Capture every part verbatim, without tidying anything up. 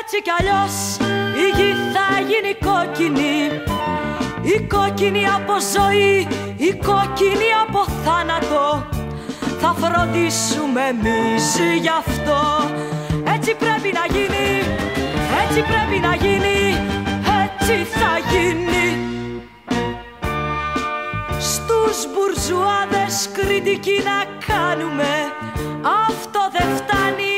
Έτσι κι αλλιώς η γη θα γίνει κόκκινη, η κόκκινη από ζωή, η κόκκινη από θάνατο. Θα φροντίσουμε εμείς γι' αυτό. Έτσι πρέπει να γίνει, έτσι πρέπει να γίνει, έτσι θα γίνει. Στους μπουρζουάδες κριτική να κάνουμε, αυτό δεν φτάνει.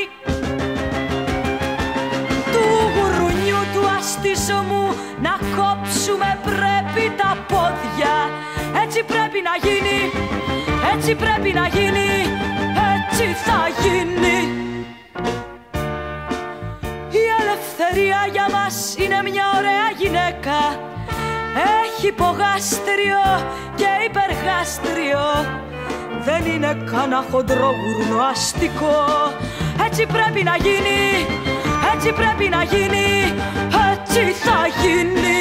Του γουρουνιού του αστίζομου να κόψουμε πρέπει τα πόδια. Έτσι πρέπει να γίνει, έτσι πρέπει να γίνει, έτσι θα γίνει. Η ελευθερία για μας είναι μια ωραία γυναίκα. Έχει υπογάστριο και υπεργάστριο. Δεν είναι κανένα χοντρό γουρνό αστικό. Έτσι πρέπει να γίνει, έτσι πρέπει να γίνει, έτσι θα γίνει.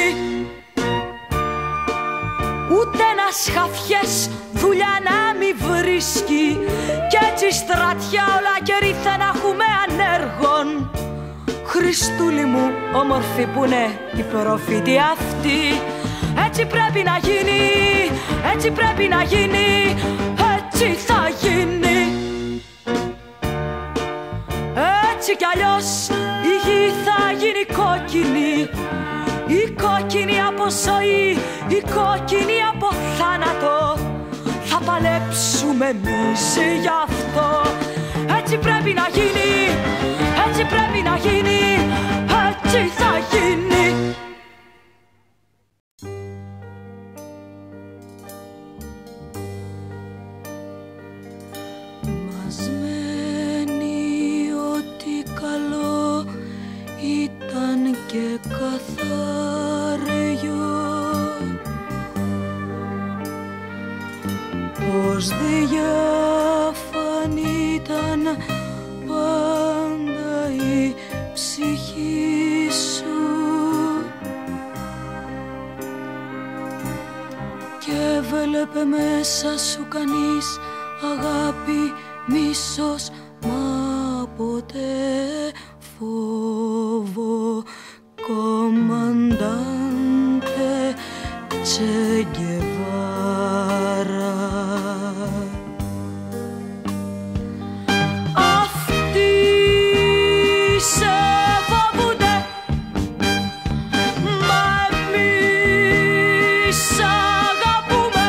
Ούτε ένας χαφιές δουλειά να μη βρίσκει, κι έτσι στρατιά όλα καιρή θα να έχουμε ανέργων. Χριστούλη μου όμορφη που είναι η προφήτη αυτή. Έτσι πρέπει να γίνει, έτσι πρέπει να γίνει, έτσι θα γίνει. Έτσι κι αλλιώς η γη θα γίνει κόκκινη, η κόκκινη από ζωή, η κόκκινη από θάνατο. Θα παλέψουμε εμείς γι' αυτό. Έτσι πρέπει να γίνει, έτσι πρέπει να γίνει, έτσι θα γίνει. Μας μένει ότι καλό ήταν και καθάριο, πως διάφανη ήταν πάντα η ψυχή σου και έβλεπε μέσα σου κανείς αγάπη, μίσος, μα ποτέ φόβο. Κομμαντάντε Τσε Γκεβάρα. Αυτοί σε φοβούνται, μα εμείς αγαπούμε.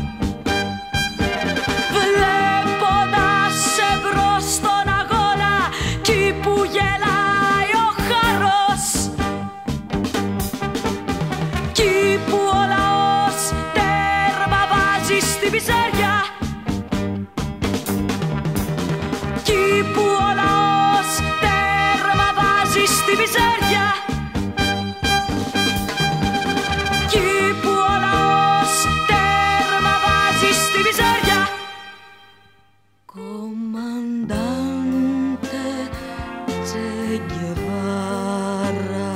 Βλέποντας σε μπρος στον αγώνα, κι που γελάει ο χαρός, κι που ο λαός τέρμα βάζει στη μιζέρια, κι που ο λαός τέρμα βάζει στη μιζέρια, κι που ο λαός τέρμα βάζει στη μιζέρια. Κομμαντάντε Τσε Γκεβάρα.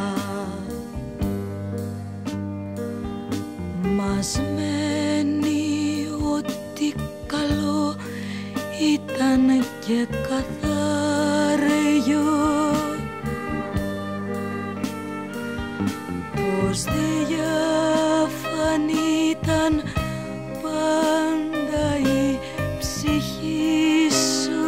Μας μένει ότι καλό ήταν και καθάριο, πως διάφανη ήταν πάντα η ψυχή σου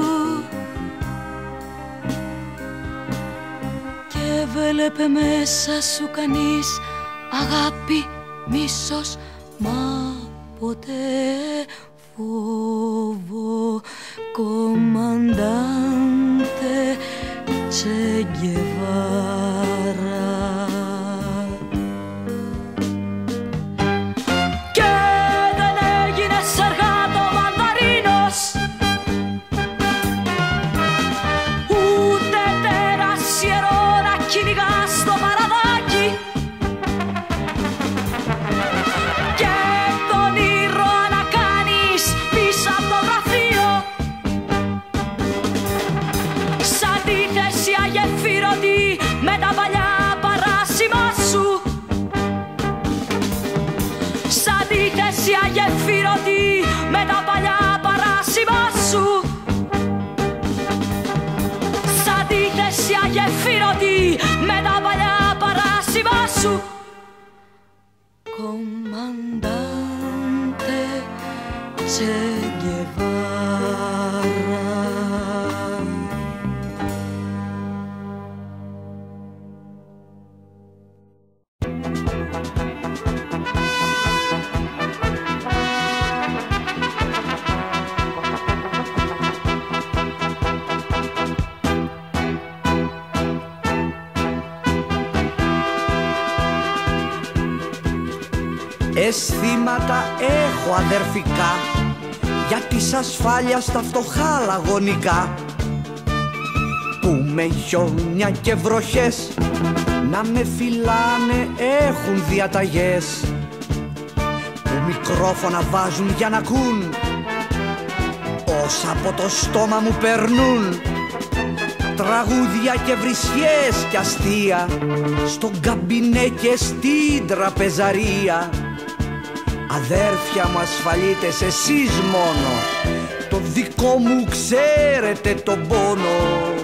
και έβλεπε μέσα σου κανείς αγάπη, μίσος, μα ποτέ φόβο. Κομμαντάντε Τσε Γκεβάρα. Και δεν έγινες αργά το μανταρίνος, ούτε τέρας ιερό να κυνηγάς το παραδάκι, και τον ήρωα να κάνεις πίσω από το γραφείο. Σ' αντίθεση αγεφύρωτη με στρατιώτη με τα παλιά παράσημα σου. Κομμαντάντε Che Guevara. Αισθήματα έχω αδερφικά για της ασφάλειας τα φτωχά λαγωνικά, που με χιόνια και βροχές να με φυλάνε έχουν διαταγές, που μικρόφωνα βάζουν για να ακούν όσα από το στόμα μου περνούν, τραγούδια και βρισιές και αστεία στον καμπινέ και στην τραπεζαρία. Αδέρφια μου ασφαλίτες, εσείς μόνο το δικό μου ξέρετε τον πόνο.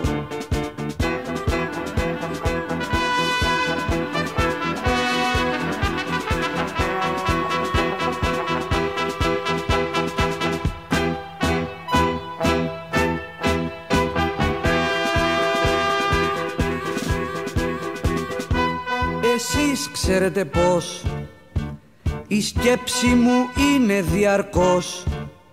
Εσείς ξέρετε πως η σκέψη μου είναι διαρκώς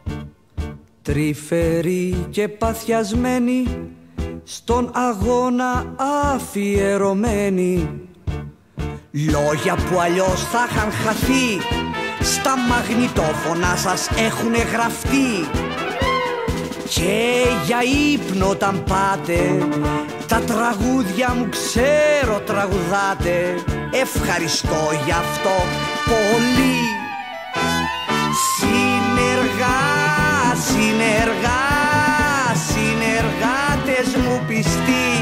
τρυφερή και παθιασμένη, στον αγώνα αφιερωμένη. Λόγια που αλλιώς θα είχαν χαθεί στα μαγνητόφωνα σας έχουνε γραφτεί, και για ύπνο όταν πάτε τα τραγούδια μου ξέρω τραγουδάτε. Ευχαριστώ γι' αυτό πολύ. Συνεργά, συνεργά, συνεργάτες μου πιστοί.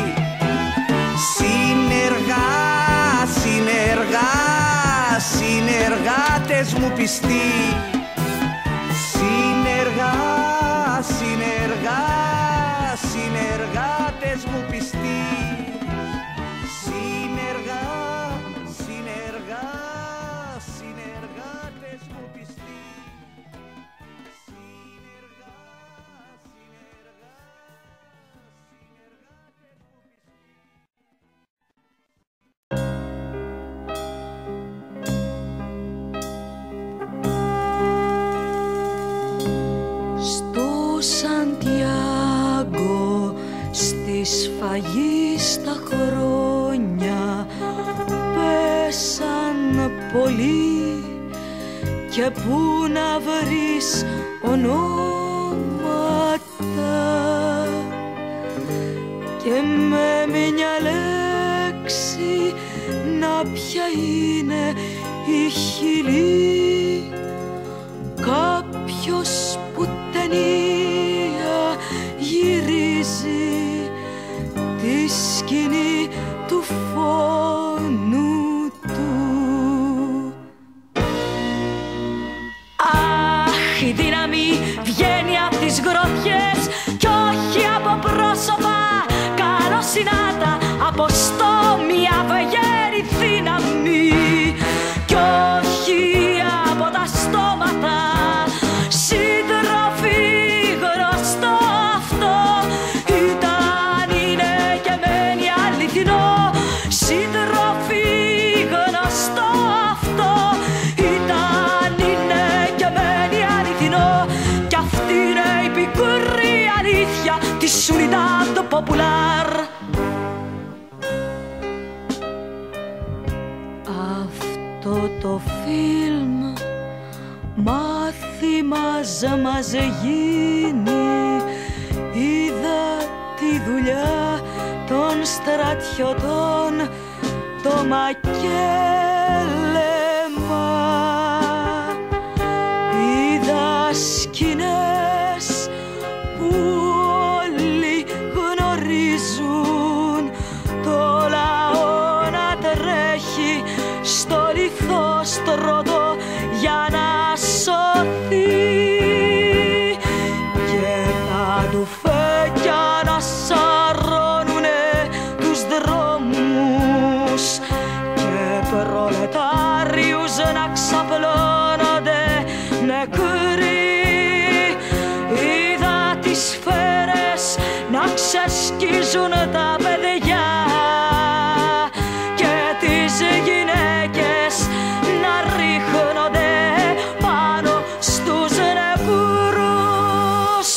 Συνεργά, συνεργά, συνεργάτες μου πιστοί. Συνεργά, συνεργά, συνεργάτες μου πιστοί. Συνεργά, συνεργά, συνεργάτες μου πιστοί. Συνεργά, συνεργά, συνεργάτες μου πιστοί. Στο Σαντιάγκο στη σφαγή στα χρόνια πέσαν πολλοί, και πού να βρεις ονόματα, και με μια λέξη να ποια είναι η χειλή. Κάποιος που ταινία γυρίζει τη σκηνή του φόνου του. Αχ, η δύναμη βγαίνει από τις γροθιές κι όχι από πρόσωπα καλοσυνάτα, από στόμη αυγέρη δύναμη κι όχι από τα στόματα. Σύντροφοι, γνωστό αυτό ήταν, είναι και μένει αληθινό. Σύντροφοι, γνωστό αυτό ήταν, είναι και μένει αληθινό. Κι αυτή είναι η πικρή αλήθεια της Unidad Popular. Αυτό το φιλμ μάθημας μας γίνει. Είδα τη δουλειά των στρατιωτών, το μακέλεμα. Είδα σκηνές που όλοι γνωρίζουν, το λαό να τρέχει στο λιθόστρωτο για να σωθεί, και τα ντουφέκια να σαρώνουνε τους δρόμους προλετάριους να ξαπλώνονται νεκροί. Είδα τις σφαίρες να ξεσκίζουν τα παιδιά και τις γυναίκες να ρίχνονται πάνω στους νεκρούς.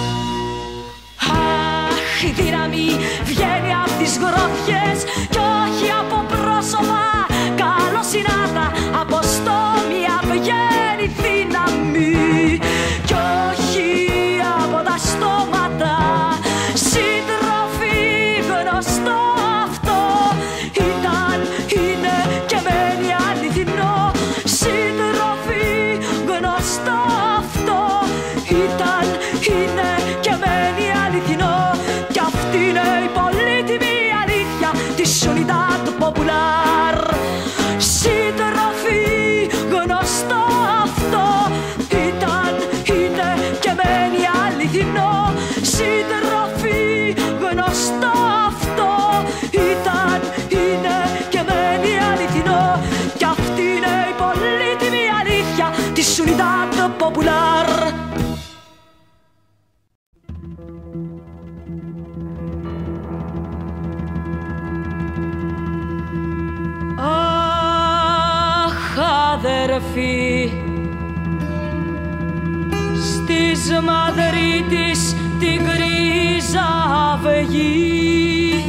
Αχ, η δύναμη βγαίνει από τις γροθιές κι όχι από πρόσωπα καλοσυνάτα, από στόμια βγαίνει δύναμη κι όχι από τα στόματα. Σύντροφοι, γνωστό αυτό ήταν, είναι και μένει αληθινό. Σύντροφοι, γνωστό αυτό ήταν, είναι και μένει αληθινό. Κι αυτή είναι η πολύτιμη αλήθεια της Unidad Popular. Σύντροφοι, γνωστό αυτό ήταν, είναι και μένει αληθινό. Σύντροφοι, γνωστό αυτό ήταν, είναι και μένει αληθινό. Κι αυτή είναι η πολύτιμη αλήθεια της Unidad Popular. Αχ, αδερφοί, στις Μαδρίτης την γκρίζα αυγή,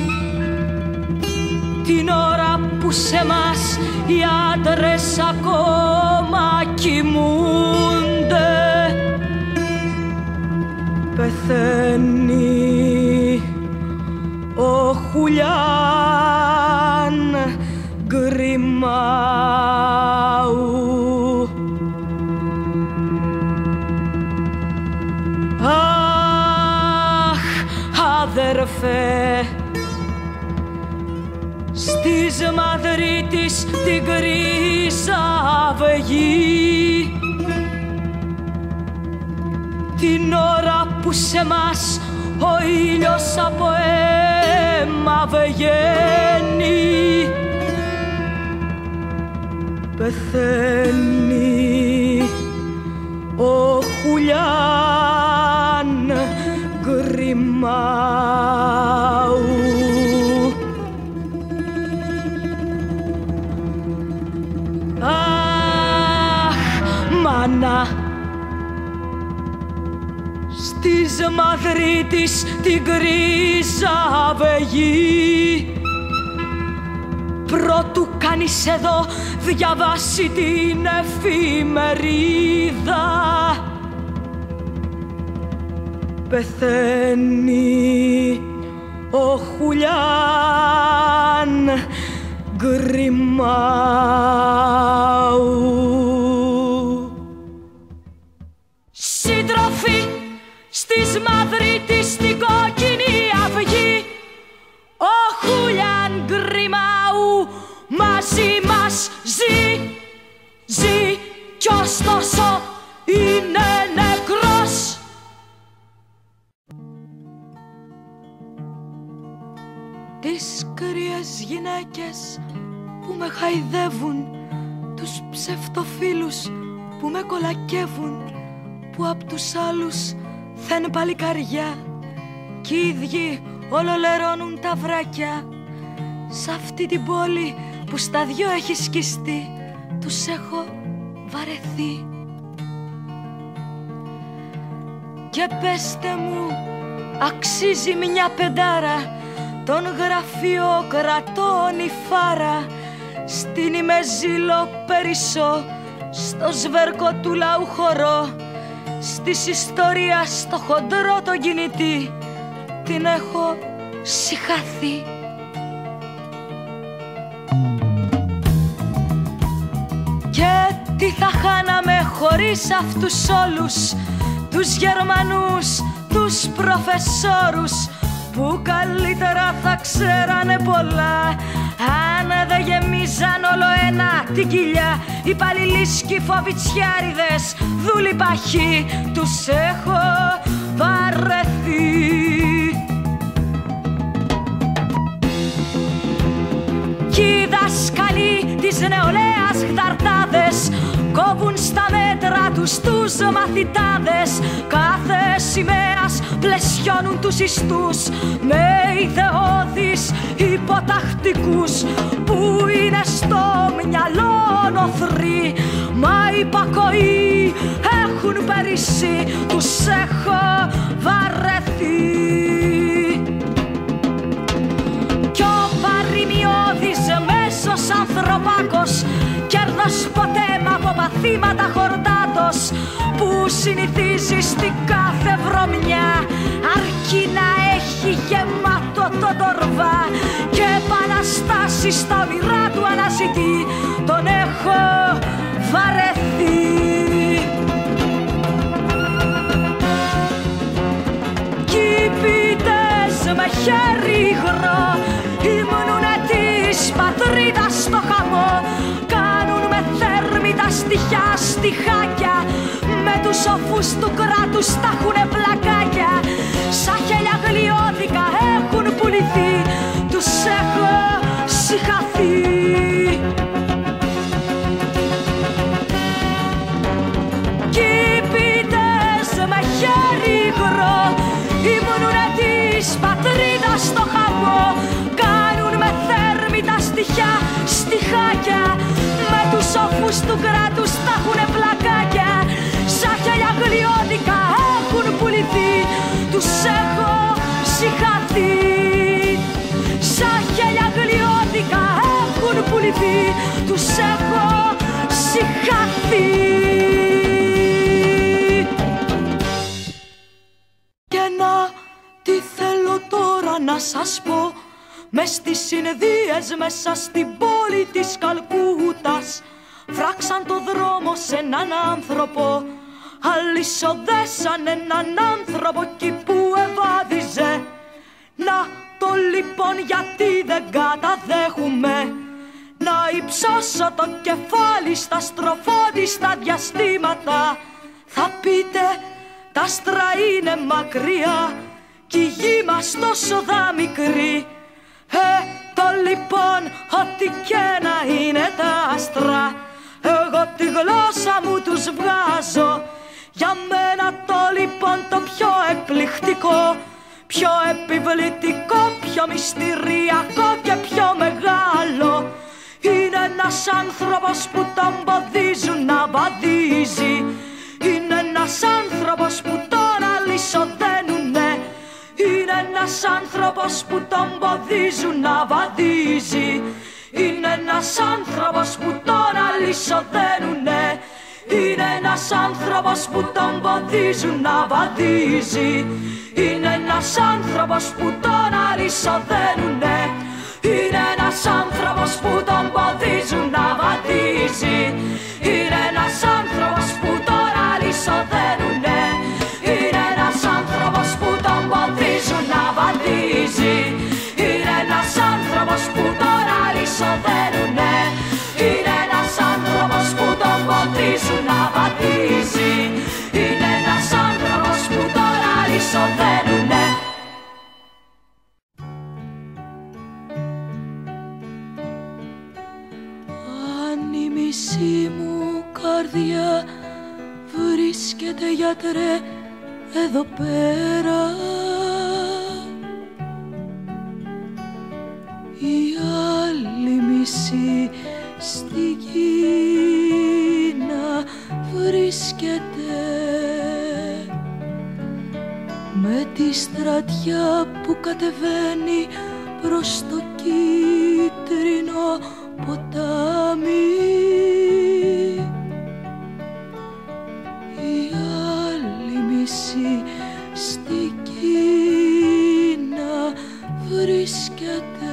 την ώρα που σε μας οι άντρες ακόμα κοιμούνται, πεθαίνει ο Χουλιάν Γκριμάου. Αχ, αδερφέ, στις Μαδρίτης την γκρίζα αυγή, την ώρα που σε μας ο ήλιος από αίμα βγαίνει, πεθαίνει ο Χουλιάν Γκριμάου. Αχ, μάνα, στις Μαδρίτης την γκρίζα αυγή, πρότου κανείς εδώ διαβάσει την εφημερίδα, πεθαίνει ο Χουλιάν Γκριμάου. Σύντροφοι, στις Μαδρίτης την κόκκινη αυγή, ο Χουλιάν Γκριμάου μαζί μας ζει, ζει κι ωστόσο είναι νεκρός. Τις κρύες γυναίκες που με χαϊδεύουν, τους ψευτοφίλους που με κολακεύουν, που απ' τους άλλους θεν παλικαριά κι οι ίδιοι ολολερώνουν τα βράκια. Σ' αυτή την πόλη που στα δυο έχει σκιστεί, τους έχω βαρεθεί. Και πέστε μου, αξίζει μια πεντάρα τον γραφειοκρατών η φάρα, στην ημεζήλο περισσό, στο σβέρκο του λαού χορό, στις ιστορίας στο χοντρό το κινητή, την έχω συχαθεί. Και τι θα χάναμε χωρίς αυτούς όλους τους Γερμανούς, τους προφεσόρους, που καλύτερα θα ξέρανε πολλά αν δεν γεμίζαν όλο ένα την κοιλιά. Οι παλιλίσκοι φοβιτσιάριδες δούλοι παχοί, τους έχω βαρεθεί. Κι οι δασκαλοί της νεολαίας χταρτάδες κόβουν στα μέτρα τους τους μαθητάδες. Κάθε σημαίας πλαισιώνουν τους ιστούς με ιδεώδεις υποτακτικούς που είναι στο μυαλό νοθροί. Μα υπακοοί έχουν περισσεί, τους έχω βαρεθεί. Κι ο παροιμιώδης μέσος ανθρωπάκος κέρδος ποτέ μ' από παθήματα χορτάτος που συνηθίζει στην κάθε βρωμιά αρκεί να έχει γεμάτο το τορβά και επαναστάσεις στα όνειρά του αναζητεί. Τον έχω βαρεθεί. Κήπητες με χέρι υγρό ήμουνουνε της πατρίδας στο χαμό. Κάνουν με θέρμη τα στοιχιά στιχάκια, με τους σοφούς του κράτους τα έχουνε πλακάκια. Σαν χέλια γλιώδικα έχουν πουληθεί, τους έχω συχαθεί. Κήπητες με χέρι υγρό ήμουνουνε της πατρίδας στο χαμό. Κάνουν με θέρμη τα στοιχιά στιχάκια, με τους σοφούς του κράτους τα έχουνε πλακάκια. Σαν χέλια γλιώδικα έχουν πουληθεί, τους έχω συχαθεί. Σαν χέλια γλιώδικα έχουν πουληθεί, τους έχω συχαθεί. Και να τι θέλω τώρα να σας πω, μες στις συνεδρίες μέσα στην πόλη της Καλκούτας φράξαν το δρόμο σε έναν άνθρωπο, αλυσοδέσαν έναν άνθρωπο εκεί που ευάδιζε. Να το λοιπόν γιατί δεν καταδέχουμε να υψώσω το κεφάλι στα στροφόδιστα διαστήματα. Θα πείτε τα άστρα είναι μακριά κι η γη μας τόσο δα μικρή. Ε, το λοιπόν ό,τι και να είναι τα άστρα, εγώ τη γλώσσα μου τους βγάζω. Για μένα το λοιπόν το πιο εκπληκτικό, πιο επιβλητικό, πιο μυστηριακό και πιο μεγάλο είναι ένας άνθρωπος που τον ποδίζουν να βαδίζει. Είναι ένας άνθρωπος που τον αλυσοδένουνε. Είναι ένας άνθρωπος που τον ποδίζουν να βαδίζει. Είναι ένας άνθρωπος που τον αλυσοδένουνε. Είναι ένας άνθρωπος που τον ποδίζουν να βαδίζει. Είναι ένας άνθρωπος που τον αλυσοδένουνε. Είναι ένας άνθρωπος που τον ποδίζουν να βαδίζει. Είναι ένας άνθρωπος που τον αλυσοδένουνε. Είναι ένας άνθρωπος που τον ποδίζουν να βαδίζει. Είναι ένας άνθρωπος που τον αλυσοδένουνε. Είναι ένας άνθρωπος που τον ποδίζουν να βαδίζει. Είναι ένας άνθρωπος που τον αλυσοδένουνε. Αν η μισή μου καρδιά βρίσκεται γιατρέ εδώ πέρα, η άλλη μισή στη Κίνα βρίσκεται με τη στρατιά που κατεβαίνει προς το κίτρινο ποτάμι. Η άλλη μισή στη Κίνα βρίσκεται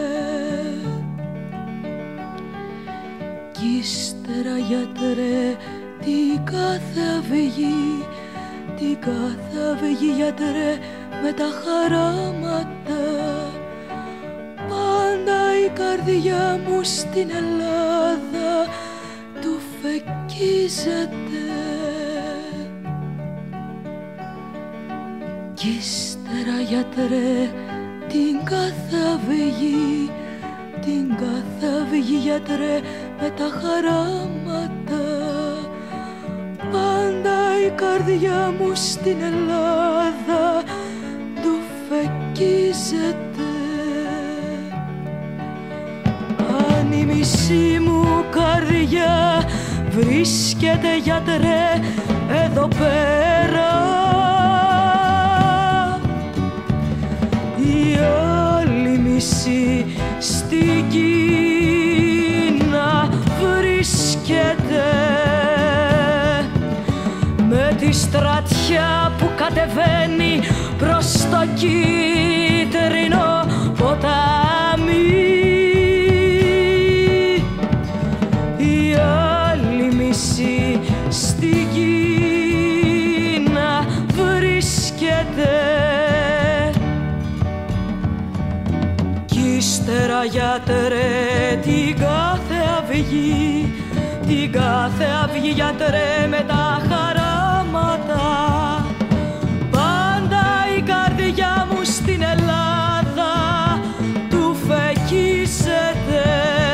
κι ύστερα γιατρέ την κάθε αυγή, την κάθε αυγή γιατρέ με τα χαράματα. Πάντα η καρδιά μου στην Ελλάδα του φεκίζεται κι ύστερα γιατρέ την κάθε αυγή, την κάθε αυγή γιατρέ με τα χαράματα. Πάντα η καρδιά μου στην Ελλάδα του φεκίζεται. Αν η μισή μου καρδιά βρίσκεται, γιατρέ, εδώ πέρα, η άλλη μισή στην Κίνα βρίσκεται, με τη στρατιά που κατεβαίνει προς το κίτρινο ποτάμι. Η άλλη μισή στην Κίνα βρίσκεται. Κι ύστερα, γιατρέ, την κάθε αυγή, την κάθε αυγή, γιατρέ, με τα χαράματα, πάντα η καρδιά μου στην Ελλάδα του φεκίζεται.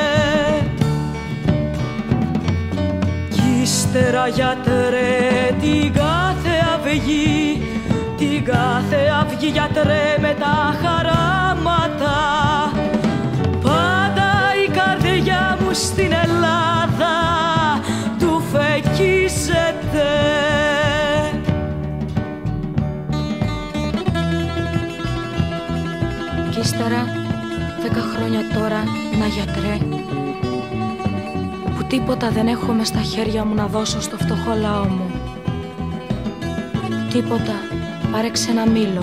Κι ύστερα, γιατρέ, την κάθε αυγή, την κάθε αυγή, γιατρέ, με τα χαράματα, πάντα η καρδιά μου στην Ελλάδα του φεκίζεται. Κι ύστερα δέκα χρόνια τώρα, να γιατρέ, που τίποτα δεν έχω μες στα χέρια μου να δώσω στο φτωχό λαό μου. Τίποτα, πάρε ξένα μήλο,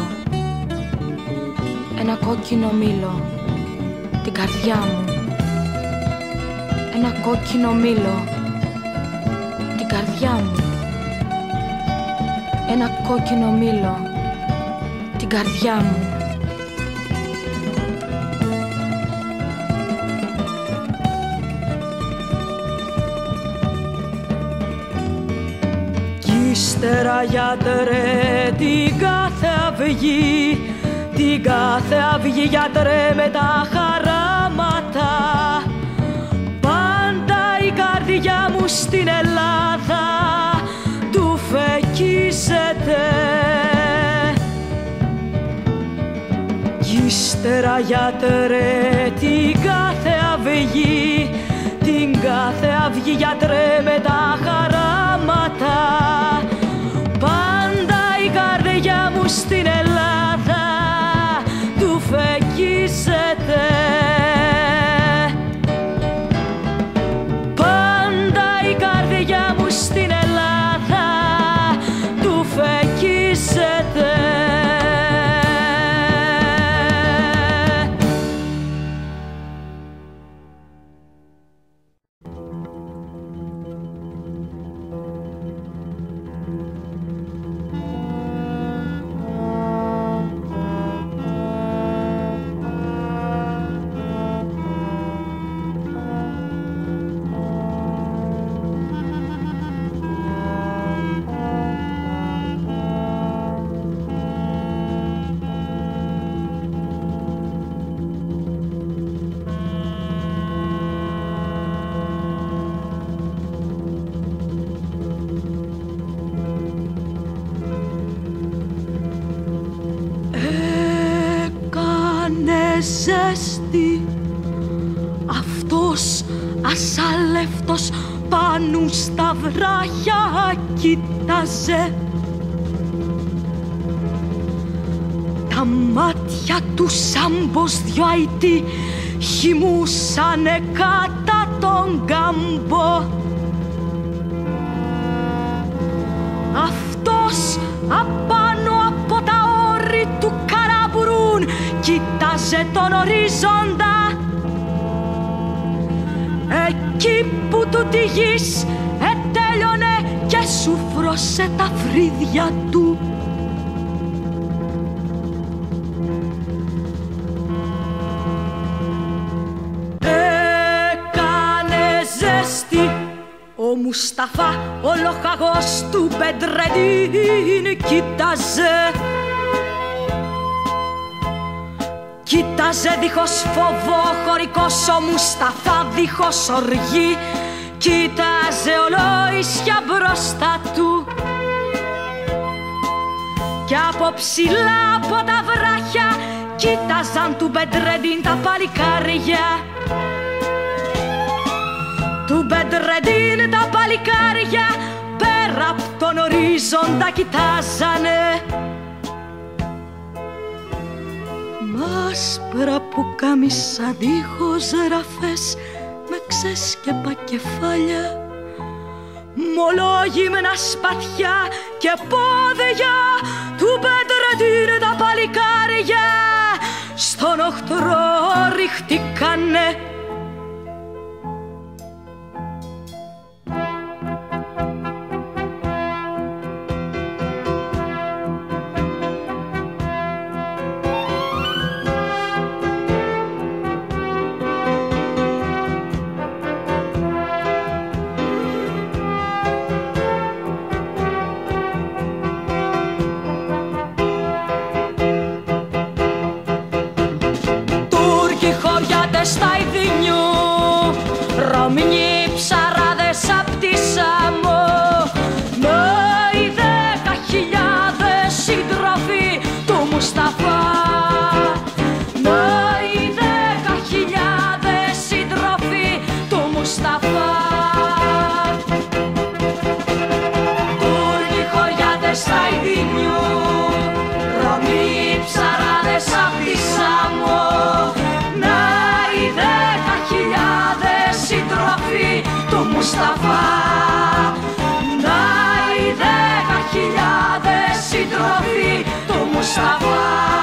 ένα κόκκινο μήλο, την καρδιά μου. Ένα κόκκινο μήλο, την καρδιά μου. Ένα κόκκινο μήλο, την καρδιά μου. Κι ύστερα, γιατρέ, την κάθε αυγή, την κάθε αυγή, γιατρέ, με τα χαράματα, πάντα η καρδιά μου στην Ελλάδα του φεκίζεται. Κι ύστερα, γιατρέ, την κάθε αυγή, την κάθε αυγή, γιατρέ, με τα χαράματα, πάντα η καρδιά μου στην Ελλάδα του φεκίζεται. Πάντα η καρδιά μου στην Ελλάδα του φεκίζεται. Ζέστη, αυτός ασάλευτος πάνω στα βράχια κοίταζε. Τα μάτια του σαν πως δυο αητοί χυμούσανε κατά τον κάμπο. Αυτός απάνω από τα όρη του Καραμπουρούν κοίταζε τον ορίζοντα, εκεί που του τη γης ετέλειωνε και σουφρώσε τα φρύδια του. Έκανε ζέστη ο Μουσταφά, ο λοχαγός του Μπεντρεντίν κοίταζε. Κοίτα Κοίταζε δίχως φόβο χωρικός ο Μουσταφά, δίχως οργή. Κοίταζε ολόησια μπροστά του κι από ψηλά από τα βράχια κοίταζαν του Μπεντρεντίν τα παλικάρια. Του Μπεντρεντίν τα παλικάρια πέρα απ' τον ορίζοντα κοιτάζανε. Μ' άσπρα πουκάμισα δίχως ραφές με ξέσκεπα κεφάλια, μολόγυμνα σπαθιά και πόδια του Μπεντρεντίν τα παλικάρια στον οχτρό ριχτήκανε. Στα Ιδινιού, Ρωμιοί ψαράδες απ' τη Σάμο, με οι δέκα χιλιάδες σύντροφοι του Μουσταφά. Με οι δέκα χιλιάδες σύντροφοι του Μουσταφά. Τούρκοι χωριάτες στα Ιδινιού, Ρωμιοί ψαράδες απ' τη Σάμο, του Μουσταφά. Να οι δέκα χιλιάδες σύντροφοι του Μουσταφά.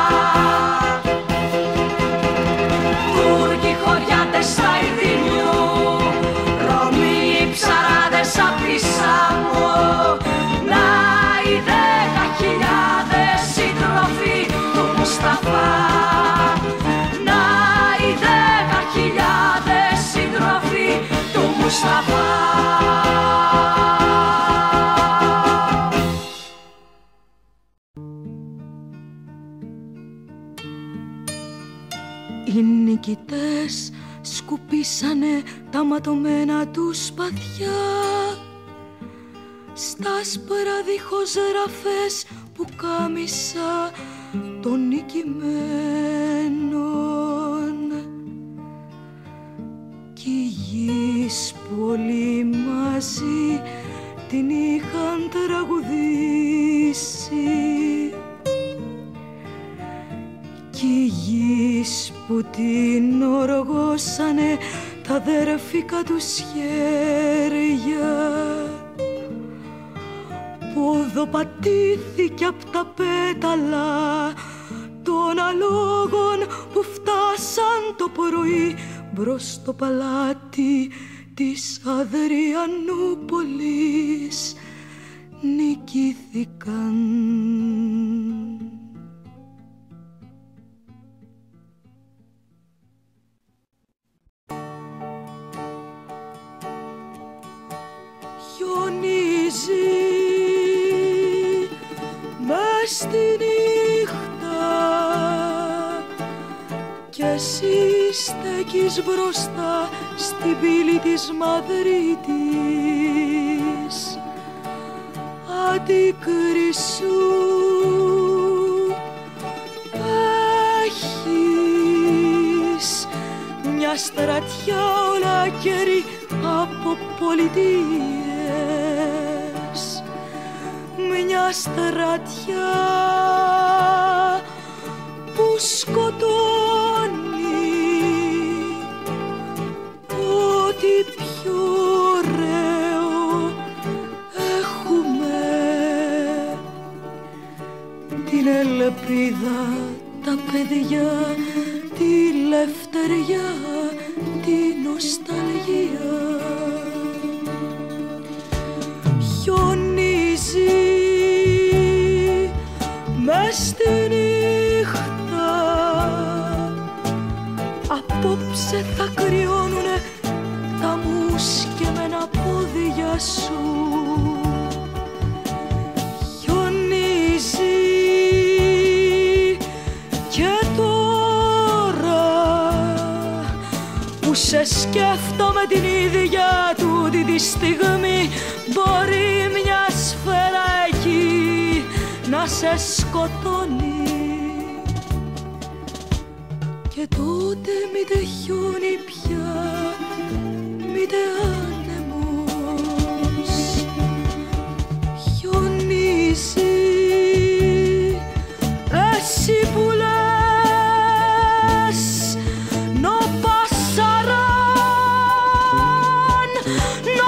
Τούρκοι χωριάτες στα Ιδινιού, Ρωμιοί ψαράδες απ' τη Σάμο, να οι δέκα χιλιάδες σύντροφοι του Μουσταφά. Να οι δέκα χιλιάδες σύντροφοι του Μουσταφά. Οι νικητές σκουπίσανε τα ματωμένα τους σπαθιά στα άσπρα δίχως ραφές που κάμισα των νικημένων. Κι οι γης που όλοι μαζί την είχαν τραγουδήσει, κι οι γης που την οργώσανε τα αδερφικά τους χέρια, που δοπατήθηκε απ' τα πέταλα των αλόγων που φτάσαν το πρωί μπρος στο παλάτι της Αδριανούπολης, νικήθηκαν. Χιονίζει μες στη νύχτα κι εσύ στέκεις μπροστά στην πύλη της Μαδρίτης. Αντίκρισου έχεις μια στρατιά ολάκερη από πολιτείες, μια στρατιά που σκοτώνει ό,τι πιο ωραίο έχουμε, την ελπίδα, τα παιδιά, τη λευτεριά, τη νοσταλγία. Χιονίζει μες στη νύχτα, απόψε θα κρυώνουνε τα μουσκεμένα πόδια σου. Χιονίζει και τώρα σε σκέφτομαι την ίδια τούτη τη στιγμή. Μπορεί μια σφαίρα εκεί να σε σκοτώνει και τότε μήτε χιόνι πια, μήτε άνεμος χιονίζει. Εσύ που λες no pasarán, no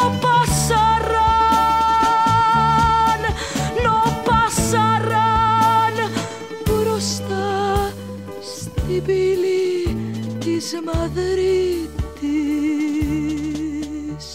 pasarán, no pasarán μπροστά στην πύλη της Μαδρίτης.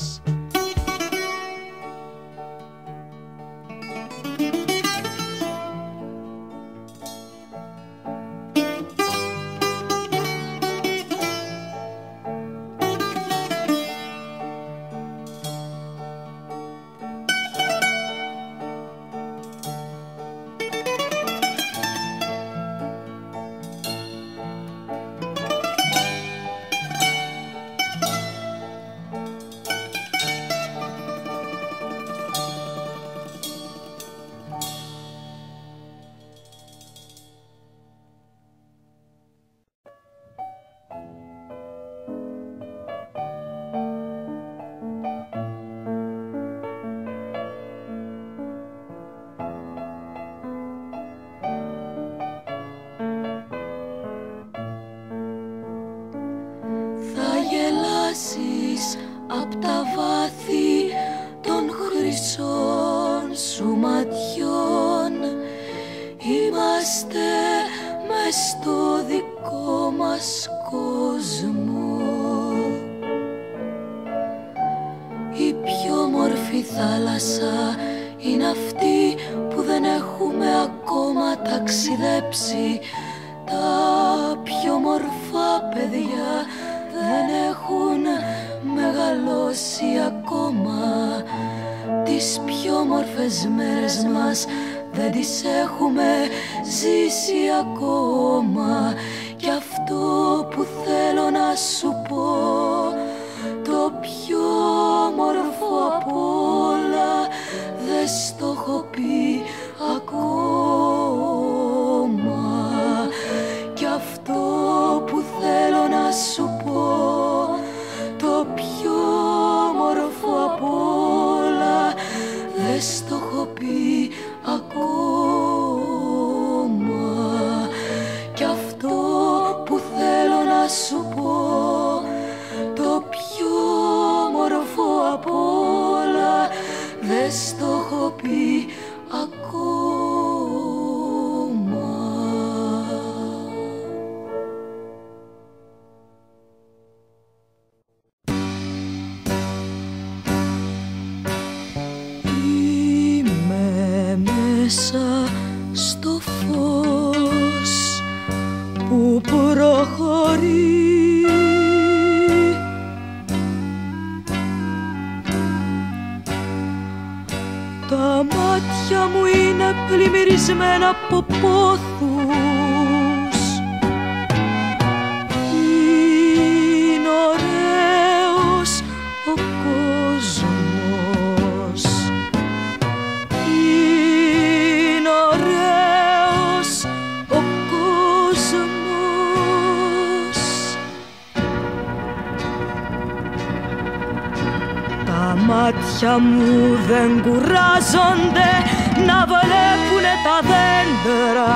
Απ' τα βάθη των χρυσών σου ματιών είμαστε μες στο δικό μας κόσμο. Η πιο μορφή θάλασσα είναι αυτή που δεν έχουμε ακόμα ταξιδέψει. Τα πιο μορφά παιδιά δεν έχουν μεγαλώσει ακόμα. Τις πιο μορφές μέρες μας δεν τις έχουμε ζήσει ακόμα. Κι αυτό που θέλω να σου πω, το πιο μορφό απ' όλα, δεν στο έχω πει ακόμα. Κι αυτό που θέλω να σου πω, το πιο μορφό απ' όλα, δεν στο έχω πει ακόμα. Κι αυτό που θέλω να σου πω, το πιο μορφό απ' όλα, δεν στο έχω πει ακόμα. Στο φως που προχωρεί, τα μάτια μου είναι πλημμυρισμένα από πόθους. Είναι ωραίος ο κόσμος, μάτια μου δεν κουράζονται να βλέπουνε τα δέντρα.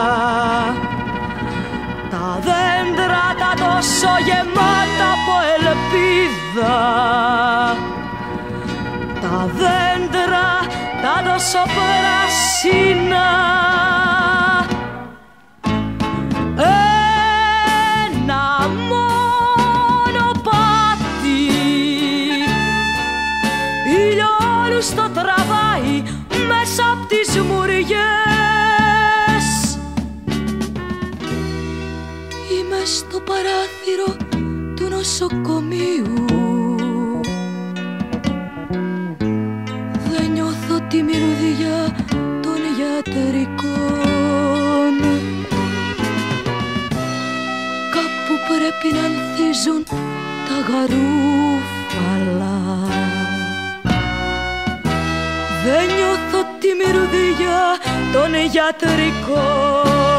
Τα δέντρα τα τόσο γεμάτα από ελπίδα. Τα δέντρα τα τόσο πράσινα. Ένα μονοπάτι ηλιόλου στο τραβάει μέσα απ' τις μουριές. Είμαι στο παράθυρο του νοσοκομείου. Δεν νιώθω τη μυρωδιά των γιατρικών. Κάπου πρέπει να ανθίζουν τα γαρούφαλα. Δεν νιώθω τη μυρουδία των γιατρικών.